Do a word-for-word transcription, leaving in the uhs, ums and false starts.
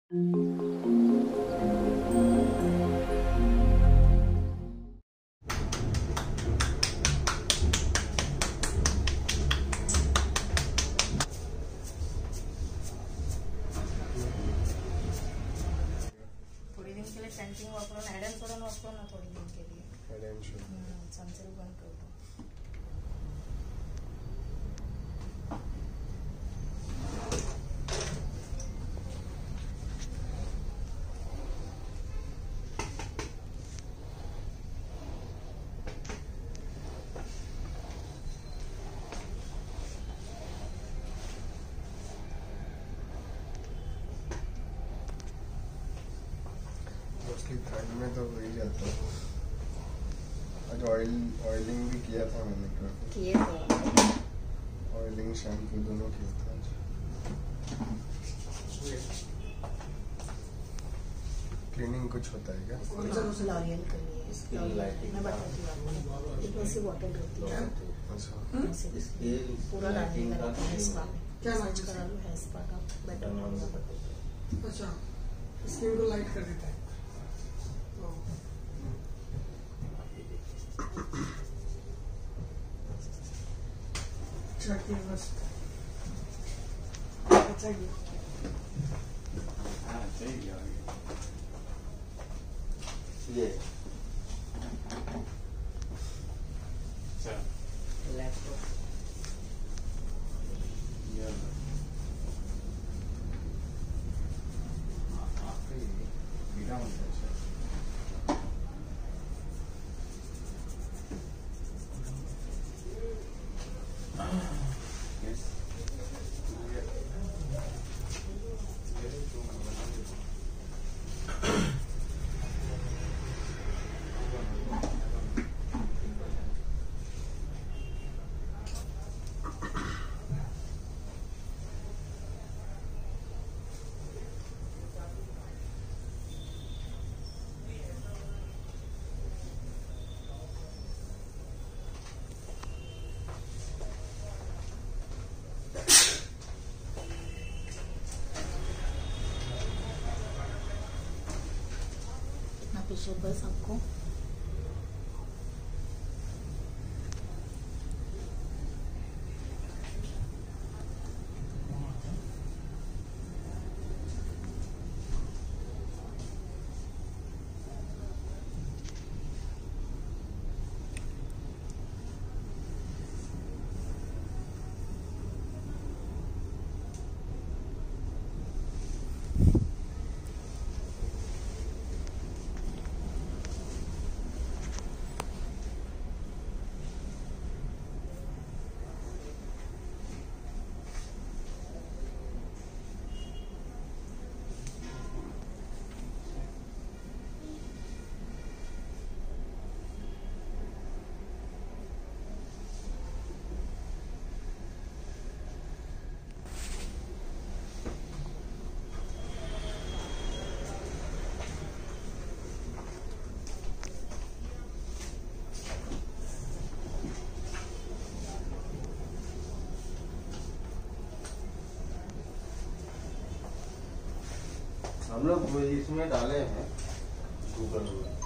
थोड़ी दिन के लिए पेंटिंग वापरो ना, हेड एंड शोल्डर वापरो ना थोड़ी दिन के लिए। हेड एंड शोल्डर सनसेट बंद कर दो। ठंड में तो वही जाता है। आज ऑयल ऑयलिंग भी किया था मैंने कल। किए तो ऑयलिंग शैम्पू दोनों किया था आज। क्लीनिंग कुछ होता है क्या? लॉरियल के लिए मैं बताती हूँ आपको। इतनी सी बॉटल होती है। अच्छा। पूरा डालने का रहता है स्पा में। क्या मसाज करा लो है स्पा का बेटर होगा। अच्छा, स्किन को लाइट कर देता है। अच्छा किया बस। अच्छा किया। हाँ सही किया। ये अच्छा रिलैक्स हो। ये आपके बीटा होता है। अभिषेक भाई सबको हम लोग इसमें डाले हैं गूगल में।